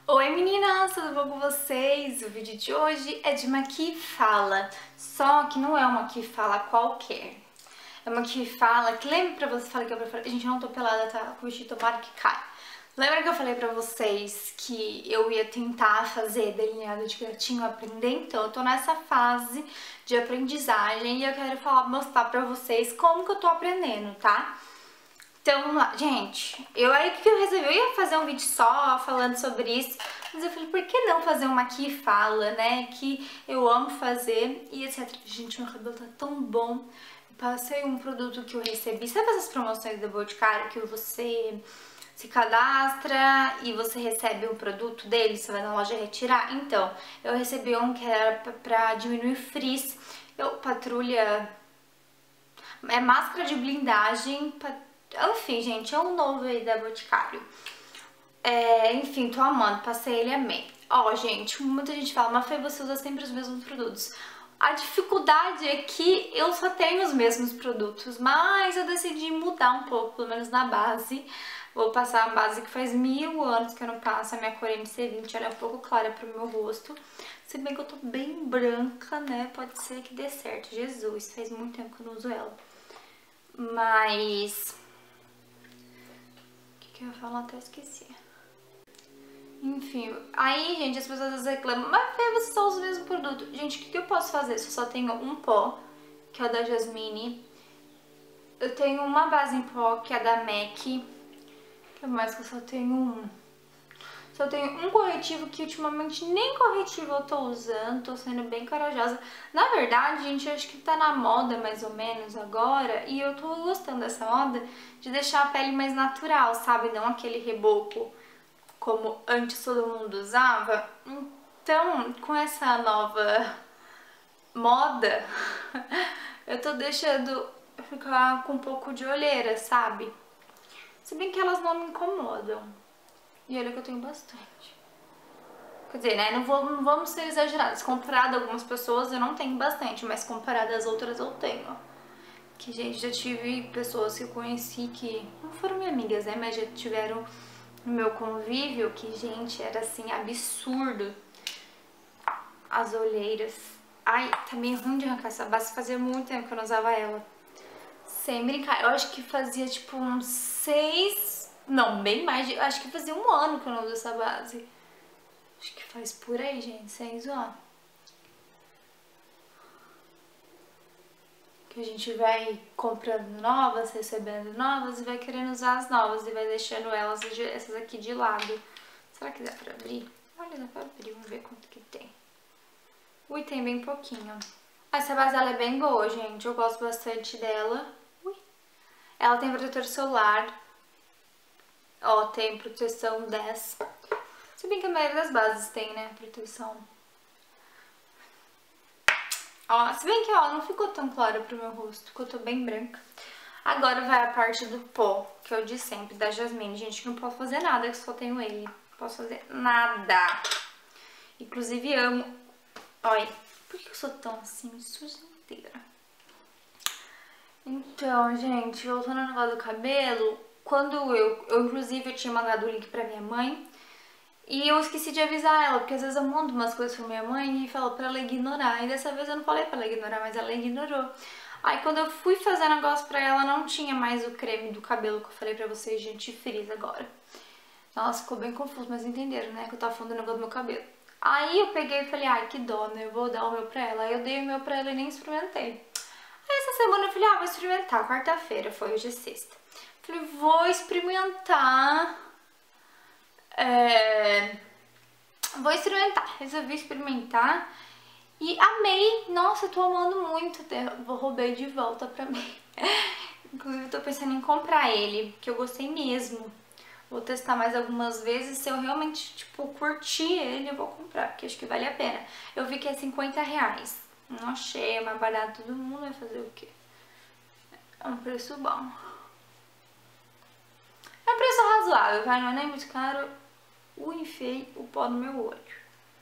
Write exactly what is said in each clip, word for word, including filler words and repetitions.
Oi meninas, tudo bom com vocês? O vídeo de hoje é de uma que fala, só que não é uma que fala qualquer. É uma que fala, que lembra pra vocês, falei que eu pra fora, gente, eu não tô pelada, tá? Com o vestido, tomara que cai. Lembra que eu falei pra vocês que eu ia tentar fazer delineado de gatinho, aprender? Então eu tô nessa fase de aprendizagem e eu quero falar, mostrar pra vocês como que eu tô aprendendo, tá? Então vamos lá, gente, eu aí que eu resolvi, eu ia fazer um vídeo só falando sobre isso, mas eu falei, por que não fazer uma que fala, né, que eu amo fazer e etcétera. Gente, meu cabelo tá tão bom, eu passei um produto que eu recebi, sabe essas promoções da Boticário que você se cadastra e você recebe um produto dele, você vai na loja retirar? Então, eu recebi um que era pra, pra diminuir frizz, eu, patrulha, é máscara de blindagem, patrulha. Enfim, gente, é um novo aí da Boticário. É, enfim, tô amando, passei ele, amei. Ó, gente, muita gente fala, mas Fê, você usa sempre os mesmos produtos. A dificuldade é que eu só tenho os mesmos produtos, mas eu decidi mudar um pouco, pelo menos na base. Vou passar a base que faz mil anos que eu não passo, a minha cor M C vinte, ela é um pouco clara pro meu rosto. Se bem que eu tô bem branca, né, pode ser que dê certo. Jesus, faz muito tempo que eu não uso ela. Mas... que eu ia falar, até esqueci. Enfim, aí, gente, as pessoas às vezes reclamam, mas Fê, você só usa o mesmo produto. Gente, o que, que eu posso fazer se eu só tenho um pó, que é o da Jasmine? Eu tenho uma base em pó, que é da MAC. Que mais que eu só tenho um? Só tenho um corretivo, que ultimamente nem corretivo eu tô usando, tô sendo bem corajosa. Na verdade, gente, eu acho que tá na moda mais ou menos agora, e eu tô gostando dessa moda de deixar a pele mais natural, sabe? Não aquele reboco como antes todo mundo usava. Então, com essa nova moda, eu tô deixando ficar com um pouco de olheira, sabe? Se bem que elas não me incomodam. E olha que eu tenho bastante. Quer dizer, né, não, vou, não vamos ser exagerados. Comparado a algumas pessoas eu não tenho bastante, mas comparado às outras eu tenho. Que, gente, já tive pessoas que eu conheci que não foram minhas amigas, né, mas já tiveram no meu convívio que, gente, era assim, absurdo. As olheiras. Ai, tá meio ruim de arrancar essa base, fazia muito tempo que eu não usava ela. Sem brincar, eu acho que fazia tipo uns seis... Não, bem mais de... Acho que fazia um ano que eu não uso essa base. Acho que faz por aí, gente, sem zoar. Que a gente vai comprando novas, recebendo novas e vai querendo usar as novas e vai deixando elas, essas aqui de lado. Será que dá pra abrir? Olha, dá pra abrir, vamos ver quanto que tem. Ui, tem bem pouquinho. Essa base ela é bem boa, gente, eu gosto bastante dela. Ui. Ela tem protetor solar. Ó, tem proteção dez. Se bem que a maioria das bases tem, né, proteção. Ó, se bem que, ó, não ficou tão clara pro meu rosto, ficou tô bem branca. Agora vai a parte do pó, que é o de sempre, da Jasmine. Gente, não posso fazer nada, que só tenho ele. Não posso fazer nada. Inclusive, amo. Olha, por que eu sou tão assim, suja inteira? Então, gente, voltando ao negócio do cabelo... Quando eu, eu inclusive, eu tinha mandado o link pra minha mãe e eu esqueci de avisar ela, porque às vezes eu mando umas coisas pra minha mãe e falo pra ela ignorar, e dessa vez eu não falei pra ela ignorar, mas ela ignorou. Aí quando eu fui fazer negócio pra ela, não tinha mais o creme do cabelo que eu falei pra vocês, gente, frizz agora. Nossa, ficou bem confuso, mas entenderam, né, que eu tava falando do negócio do meu cabelo. Aí eu peguei e falei, ai, que dó, né, eu vou dar o meu pra ela. Aí eu dei o meu pra ela e nem experimentei. Aí essa semana eu falei, ah, vou experimentar, quarta-feira, foi, hoje é sexta. Falei, vou experimentar, é... vou experimentar, resolvi experimentar e amei, nossa, eu tô amando muito, vou roubei de volta pra mim. Inclusive tô pensando em comprar ele, porque eu gostei mesmo. Vou testar mais algumas vezes, se eu realmente, tipo, curtir ele, eu vou comprar, porque acho que vale a pena. Eu vi que é cinquenta reais, não achei, é mais barato, todo mundo vai fazer o quê? É um preço bom. É um preço razoável, vai? Não é nem muito caro. O enfiei o pó no meu olho.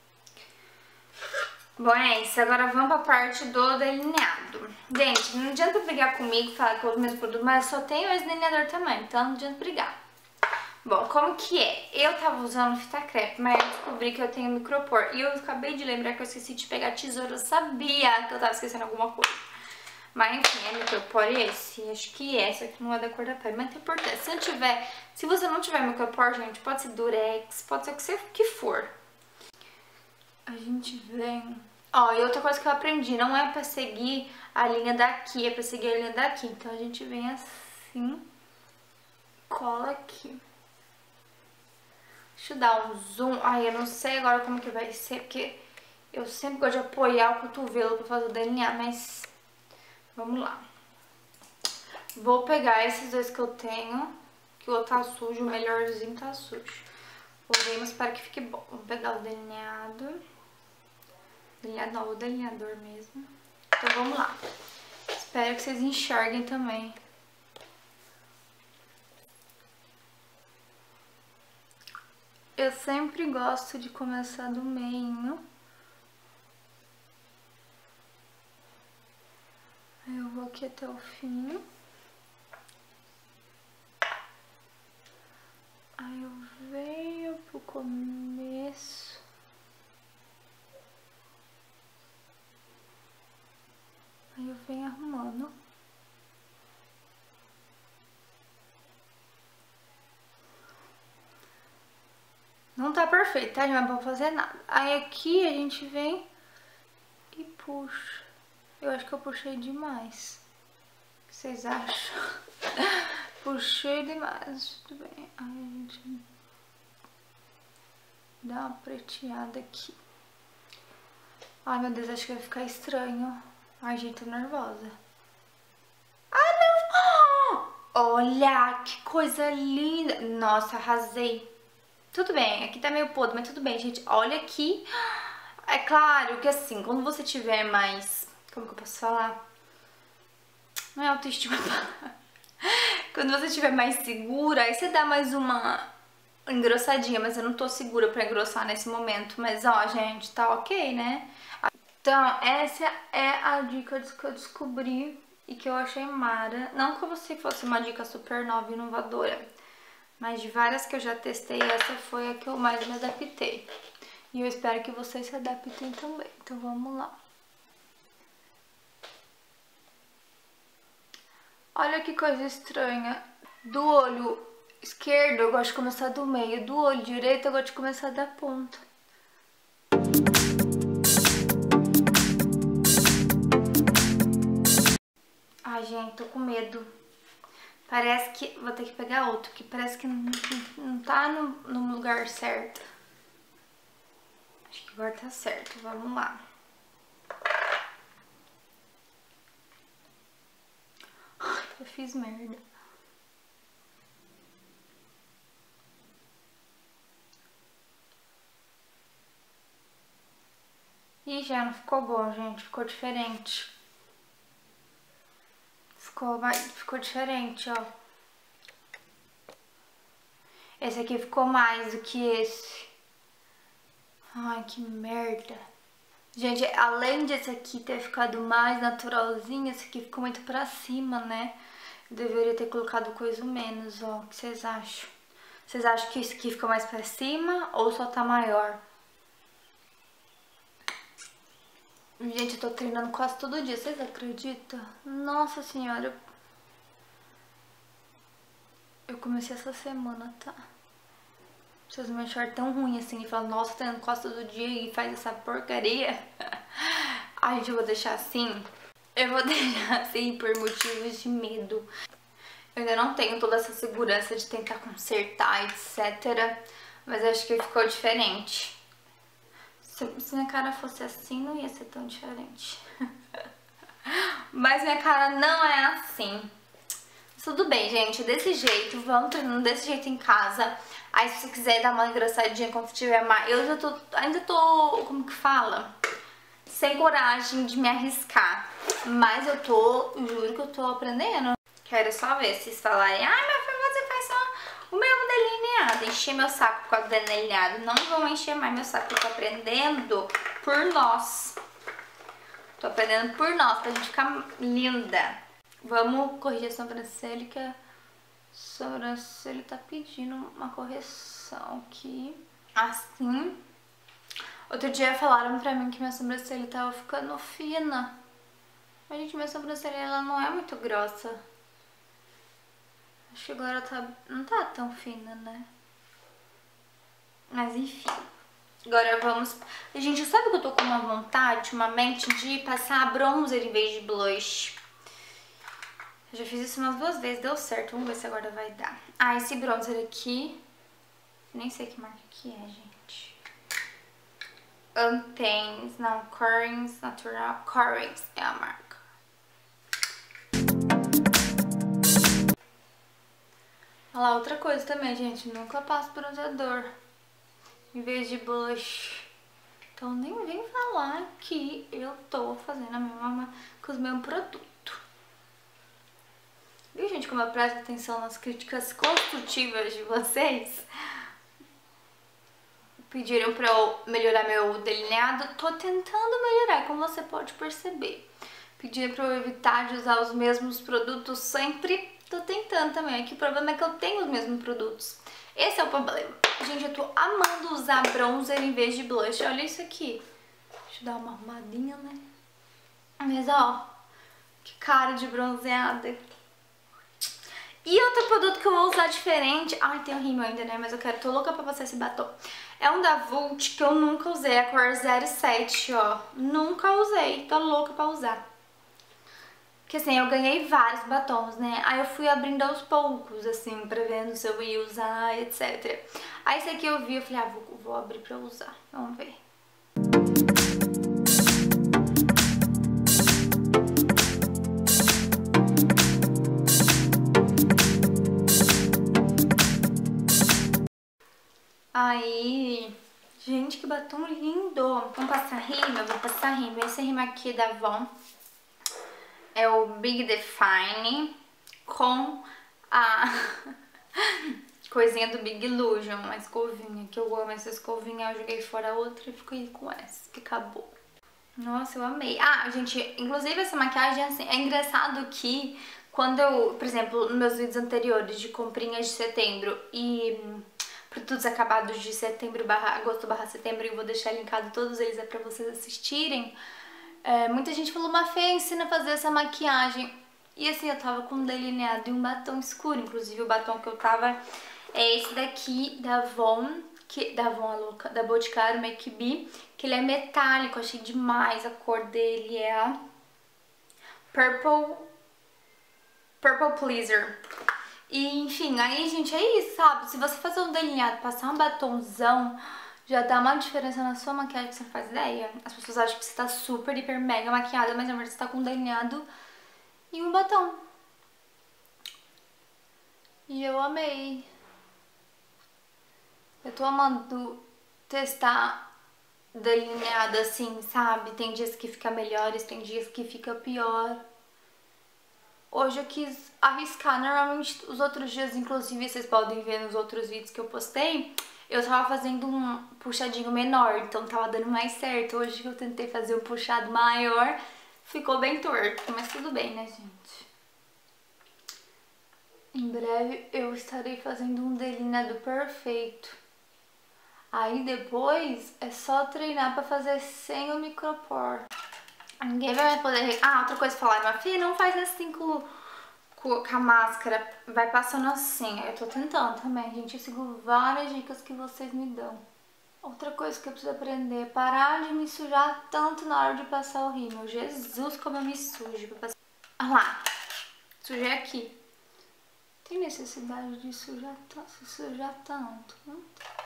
Bom, é isso. Agora vamos pra parte do delineado. Gente, não adianta brigar comigo e falar que eu uso o mesmo produto, mas eu só tenho esse delineador também, então não adianta brigar. Bom, como que é? Eu tava usando fita crepe, mas eu descobri que eu tenho micropor. E eu acabei de lembrar que eu esqueci de pegar a tesoura. Eu sabia que eu tava esquecendo alguma coisa. Mas enfim, é micropor esse? Acho que é, só que não é da cor da pele. Mas não tem importância. Se não tiver, se você não tiver micropor, gente, pode ser durex, pode ser o que você que for. A gente vem... Ó, e outra coisa que eu aprendi, não é pra seguir a linha daqui, é pra seguir a linha daqui. Então a gente vem assim, cola aqui. Deixa eu dar um zoom. Ai, eu não sei agora como que vai ser, porque eu sempre gosto de apoiar o cotovelo pra fazer o delineado, mas vamos lá. Vou pegar esses dois que eu tenho, que o outro tá sujo, o melhorzinho tá sujo. Vou mas para que fique bom. Vou pegar o delineado. Delineado não, o delineador mesmo. Então vamos lá. Espero que vocês enxerguem também. Eu sempre gosto de começar do meio. Aí eu vou aqui até o fim. Aí eu venho pro começo. Aí eu venho arrumando. Não tá perfeito, tá? Não é pra fazer nada. Aí aqui a gente vem e puxa. Eu acho que eu puxei demais. O que vocês acham? Puxei demais. Tudo bem. Aí a gente dá uma preteada aqui. Ai, meu Deus, acho que vai ficar estranho. Ai, gente, tô nervosa. Ah, não! Olha, que coisa linda. Nossa, arrasei. Tudo bem, aqui tá meio podre, mas tudo bem, gente. Olha aqui. É claro que assim, quando você tiver mais... Como que eu posso falar? Não é autoestima. Quando você estiver mais segura, aí você dá mais uma engrossadinha. Mas eu não tô segura pra engrossar nesse momento. Mas ó, gente, tá ok, né? Então, essa é a dica que eu descobri e que eu achei mara. Não que você fosse uma dica super nova e inovadora, mas de várias que eu já testei, essa foi a que eu mais me adaptei. E eu espero que vocês se adaptem também. Então vamos lá. Olha que coisa estranha. Do olho esquerdo eu gosto de começar do meio. Do olho direito eu gosto de começar da ponta. Ai, gente, tô com medo. Parece que... Vou ter que pegar outro, que parece que não, não tá no, no lugar certo. Acho que agora tá certo. Vamos lá. Ai, eu fiz merda. Ih, já não ficou bom, gente. Ficou diferente. Ficou, ficou diferente, ó. Esse aqui ficou mais do que esse. Ai, que merda. Gente, além desse aqui ter ficado mais naturalzinho, esse aqui ficou muito pra cima, né? Eu deveria ter colocado coisa menos, ó. O que vocês acham? Vocês acham que esse aqui ficou mais pra cima ou só tá maior? Gente, eu tô treinando quase todo dia, vocês acreditam? Nossa senhora. Eu comecei essa semana, tá? Vocês me acharam tão ruim assim e falam, nossa, tá treinando quase todo dia e faz essa porcaria. Ai, gente, eu vou deixar assim. Eu vou deixar assim por motivos de medo. Eu ainda não tenho toda essa segurança de tentar consertar, etcétera. Mas acho que ficou diferente. Se, se minha cara fosse assim, não ia ser tão diferente. Mas minha cara não é assim. Tudo bem, gente, desse jeito, vamos treinando desse jeito em casa. Aí se você quiser dar uma engrossadinha quando tiver mais... Eu já tô, ainda tô, como que fala? Sem coragem de me arriscar. Mas eu tô, eu juro que eu tô aprendendo. Quero só ver se vocês falarem, ai, meu filho, você faz só o mesmo delineado. Encher meu saco por causa do delineado. Não vão encher mais meu saco, eu tô aprendendo por nós. Tô aprendendo por nós, pra gente ficar linda. Vamos corrigir a sobrancelha, que é Sobrancelha tá pedindo uma correção aqui. Assim. Outro dia falaram pra mim que minha sobrancelha tava ficando fina. Mas, gente, minha sobrancelha ela não é muito grossa. Acho que agora tá, não tá tão fina, né? Mas enfim. Agora vamos... Gente, sabe que eu tô com uma vontade ultimamente de passar bronzer em vez de blush? Eu já fiz isso umas duas vezes, deu certo. Vamos ver se agora vai dar. Ah, esse bronzer aqui... Nem sei que marca que é, gente. Antains, não, Corings Natural. Corings é a marca. Olha lá, outra coisa também, gente. Nunca passo bronzeador em vez de blush. Então nem vem falar que eu tô fazendo a mesma com os mesmos produtos. Viu, gente, como eu presto atenção nas críticas construtivas de vocês? Pediram pra eu melhorar meu delineado. Tô tentando melhorar, como você pode perceber. Pediram pra eu evitar de usar os mesmos produtos sempre. Tô tentando também. Aqui o problema é que eu tenho os mesmos produtos. Esse é o problema. Gente, eu tô amando usar bronzer em vez de blush. Olha isso aqui. Deixa eu dar uma arrumadinha, né? Mas, ó, que cara de bronzeada. E outro produto que eu vou usar diferente... Ai, tem o rímel ainda, né? Mas eu quero... Tô louca pra passar esse batom. É um da Vult que eu nunca usei. A cor zero sete, ó. Nunca usei. Tô louca pra usar. Porque assim, eu ganhei vários batons, né? Aí eu fui abrindo aos poucos, assim, pra ver se eu ia usar, etcétera. Aí esse aqui eu vi, eu falei, ah, vou, vou abrir pra usar. Vamos ver. Aí, gente, que batom lindo. Vamos passar rímel? Eu vou passar rímel. Esse rímel aqui da Avon é o Big Define com a coisinha do Big Illusion, uma escovinha, que eu amo essa escovinha. Eu joguei fora a outra e fiquei com essa, que acabou. Nossa, eu amei. Ah, gente, inclusive essa maquiagem, assim, é engraçado que quando eu, por exemplo, nos meus vídeos anteriores de comprinhas de setembro e produtos acabados de setembro barra agosto barra setembro, e vou deixar linkado todos eles é pra vocês assistirem. É, muita gente falou, Mafê, ensina a fazer essa maquiagem. E assim, eu tava com um delineado e um batom escuro. Inclusive o batom que eu tava é esse daqui, da Avon, que, da Avon, a louca, da Boticário Make Be, que ele é metálico, achei demais. A cor dele é a Purple, Purple Pleaser. E enfim, aí gente, é isso, sabe? Se você fazer um delineado, passar um batomzão, já dá uma diferença na sua maquiagem que você não faz ideia. As pessoas acham que você tá super, hiper, mega maquiada, mas na verdade você tá com um delineado e um batom. E eu amei. Eu tô amando testar delineado assim, sabe? Tem dias que fica melhores, tem dias que fica pior. Hoje eu quis arriscar. Normalmente os outros dias, inclusive, vocês podem ver nos outros vídeos que eu postei, eu tava fazendo um puxadinho menor, então tava dando mais certo. Hoje que eu tentei fazer um puxado maior, ficou bem torto, mas tudo bem, né, gente? Em breve eu estarei fazendo um delineado perfeito. Aí depois é só treinar pra fazer sem o micropor. Ninguém vai poder... Ah, outra coisa pra falar, minha filha, não faz assim com, com, com a máscara, vai passando assim. Eu tô tentando também, gente, eu sigo várias dicas que vocês me dão. Outra coisa que eu preciso aprender é parar de me sujar tanto na hora de passar o rímel. Jesus, como eu me sujo pra passar... Olha lá, sujei aqui. Tem necessidade de sujar, se sujar tanto? Não?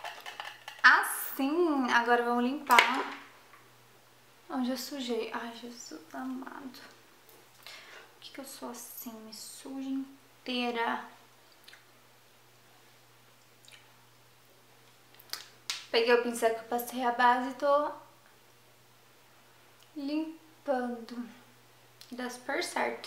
Assim, agora vamos limpar onde eu sujei. Ai, Jesus amado. Por que que eu sou assim? Me sujo inteira. Peguei o pincel que eu passei a base e tô limpando. Dá super certo.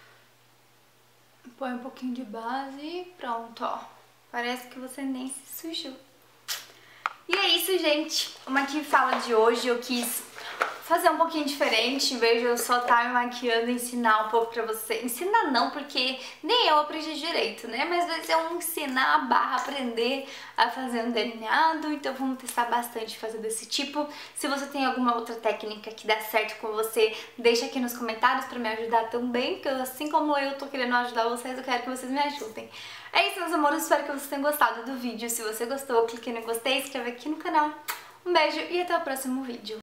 Põe um pouquinho de base e pronto, ó. Parece que você nem se sujou. E é isso, gente. Uma que fala de hoje, eu quis fazer um pouquinho diferente, em vez de eu só estar me maquiando e ensinar um pouco pra você. Ensinar não, porque nem eu aprendi direito, né? Mas às vezes é um ensinar barra aprender a fazer um delineado, então vamos testar bastante fazer desse tipo. Se você tem alguma outra técnica que dá certo com você, deixa aqui nos comentários pra me ajudar também, porque assim como eu tô querendo ajudar vocês, eu quero que vocês me ajudem. É isso, meus amores, espero que vocês tenham gostado do vídeo. Se você gostou, clique no gostei, inscreve aqui no canal. Um beijo e até o próximo vídeo.